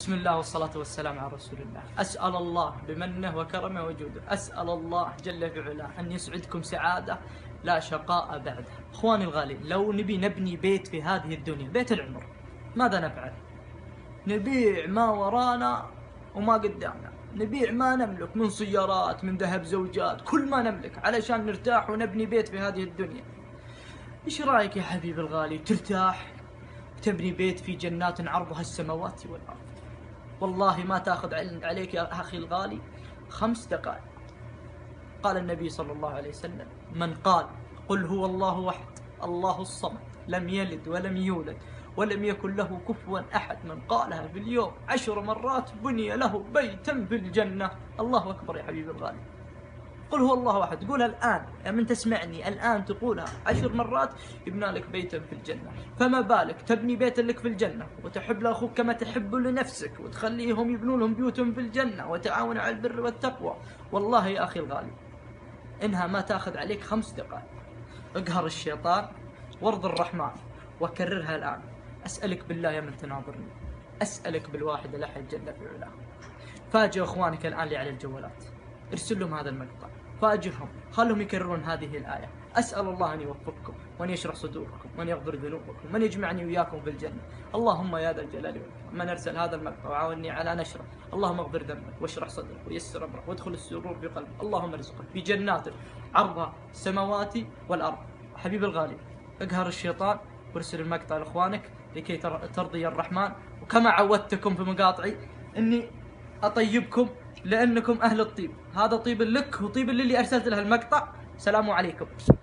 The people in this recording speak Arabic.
بسم الله والصلاة والسلام على رسول الله. أسأل الله بمنه وكرمه وجوده، أسأل الله جل في علاه أن يسعدكم سعادة لا شقاء بعدها. إخواني الغالي، لو نبني بيت في هذه الدنيا، بيت العمر، ماذا نفعل؟ نبيع ما ورانا وما قدامنا، نبيع ما نملك من سيارات، من ذهب زوجات، كل ما نملك علشان نرتاح ونبني بيت في هذه الدنيا. إيش رأيك يا حبيبي الغالي ترتاح تبني بيت في جنات عرضها السماوات والأرض؟ والله ما تأخذ عليك يا أخي الغالي 5 دقائق. قال النبي صلى الله عليه وسلم: من قال قل هو الله أحد الله الصمد لم يلد ولم يولد ولم يكن له كفوا أحد، من قالها في اليوم 10 مرات بني له بيتا في الجنة. الله أكبر يا حبيبي الغالي. قل هو الله أحد، قولها الآن يا من تسمعني الآن، تقولها 10 مرات يبنى لك بيتا في الجنة. فما بالك تبني بيتا لك في الجنة وتحب لأخوك كما تحب لنفسك، وتخليهم يبنون لهم بيوتهم في الجنة، وتعاونوا على البر والتقوى. والله يا أخي الغالي إنها ما تأخذ عليك 5 دقائق. اقهر الشيطان وارض الرحمن وكررها الآن. أسألك بالله يا من تناظرني، أسألك بالواحد الأحد جل في علاه، فاجئ إخوانك الآن اللي على الجوالات، ارسل لهم هذا المقطع، فاجئهم، خلهم يكررون هذه الآية. أسأل الله أن يوفقكم وأن يشرح صدوركم وأن يغفر ذنوبكم وأن يجمعني وإياكم في الجنة. اللهم يا ذا الجلال والإكرام، من أرسل هذا المقطع وعاوني على نشره، اللهم اغفر ذنبك واشرح صدرك ويسر أمرك وادخل السرور في قلبك. اللهم ارزقك في جنات عرضها السماوات والأرض. حبيبي الغالي، اقهر الشيطان وارسل المقطع لإخوانك لكي ترضي الرحمن. وكما عودتكم في مقاطعي إني أطيبكم لأنكم أهل الطيب، هذا طيب لك وطيب للي أرسلت له المقطع. سلام عليكم.